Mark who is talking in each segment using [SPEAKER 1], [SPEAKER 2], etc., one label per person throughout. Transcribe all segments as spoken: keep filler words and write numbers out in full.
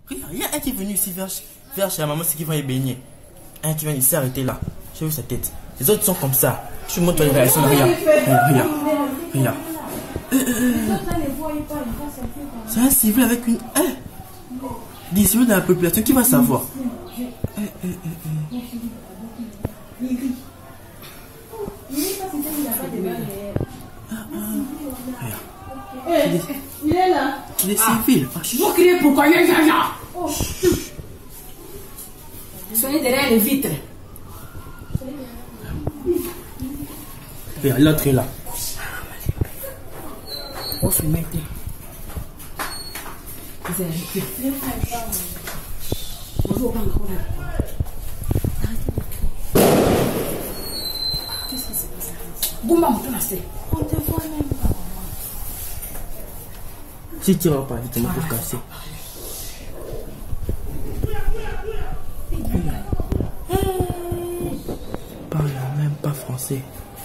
[SPEAKER 1] Regarde, il y a un qui est venu ici vers, vers chez la maman, c'est qui va y baigner. Un qui vient ici arrêter là. J'ai vu sa tête. Les autres sont comme ça. Je te montre les réactions. Regarde. Regarde. Regarde. Regarde. Euh, euh, c'est un civil avec une. Hein? Des civils dans la population, qui va savoir? Euh, euh, euh, euh. Ah, ah. Regarde.
[SPEAKER 2] Il est là.
[SPEAKER 1] Il est civil.
[SPEAKER 2] Ah, vous criez pourquoi? Ya, ya, ya. Soyez derrière les vitres.
[SPEAKER 1] Regarde, l'autre est là.
[SPEAKER 2] On se met. Vous avez arrêté. Bonjour, banque. Qu'est-ce qui s'est passé? Goumba, on te laisse. On te voit même pas.
[SPEAKER 1] Si tu ne vas pas, tu te pour casser. Parle même pas français.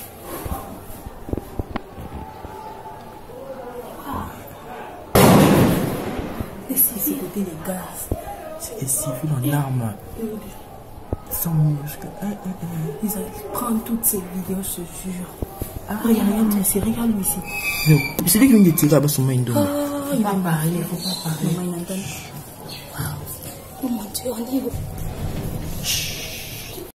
[SPEAKER 2] Et si c'était les gaz?
[SPEAKER 1] C'est des civils en armes. Sans muscles.
[SPEAKER 2] Ils allaient prendre toutes ces vidéos, je te jure. Ah, regarde, regarde ici, regarde lui ici.
[SPEAKER 1] Non, c'est lui qui vient de tirer à son main d'homme.
[SPEAKER 2] Oh, il va parler, il ne faut pas parler. Maman, il entend. Oh mon Dieu, on dit.